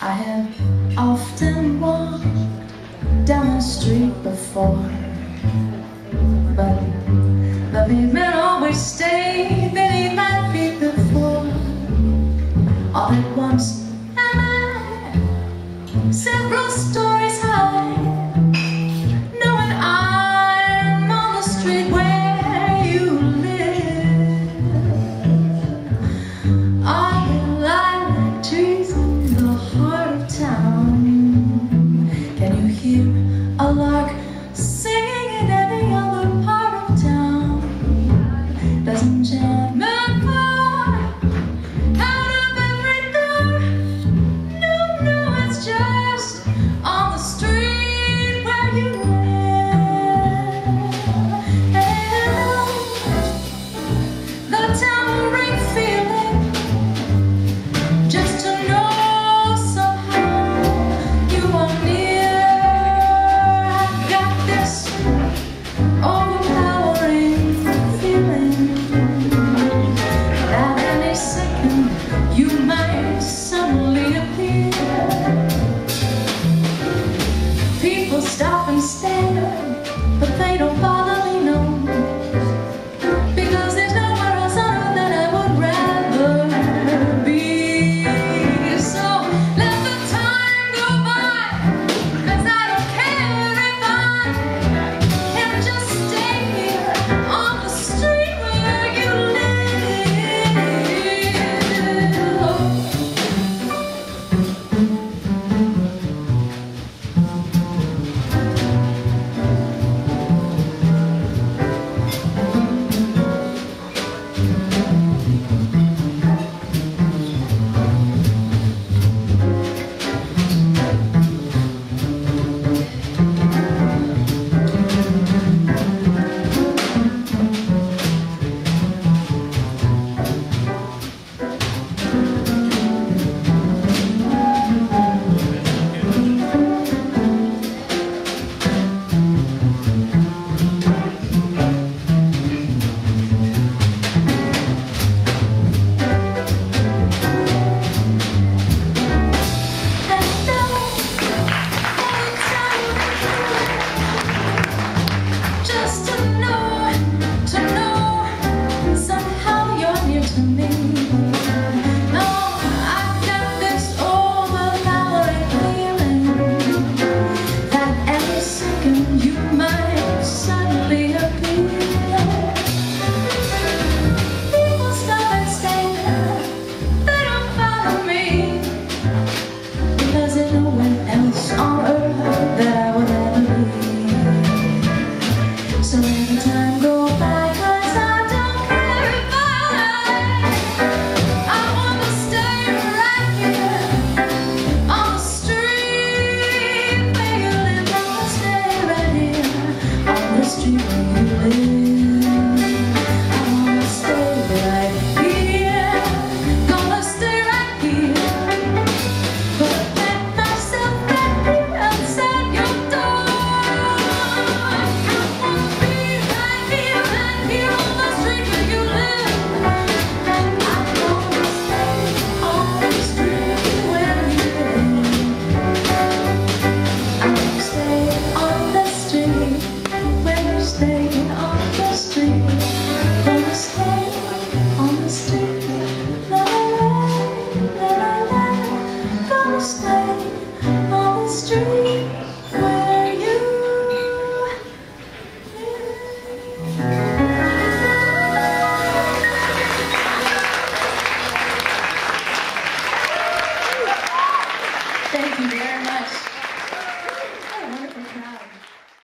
I have often walked down the street before, but the pavement always stayed beneath my feet before. All at once am I several stories high, knowing I'm on the street where you live. All the lilac trees in the heart of town. Can you hear a lark singing in any other part of town? Does enchantment pour out of every door? No, no, it's just on the street where you live. And the town will ring feeling just to know somehow you are near. I've got this overpowering feeling that any second you might suddenly appear. People stop and stare, but they don't bother me, no, because there's nowhere else on earth that I would rather be. So let the time go by, 'cause I don't care if I can just stay here on the street where you live. Just to know, somehow you're near to me. No, I've got this overpowering feeling that every second you might suddenly appear. People stop and stare, they don't bother me, because there's nowhere else on earth that I would ever be. So let the time go by, 'cause I don't care if I wanna stay right here on the street where you live. I wanna stay right here on the street where you live. I wanna stay right here, gonna stay right here, put myself right here outside your door. Stay on the street.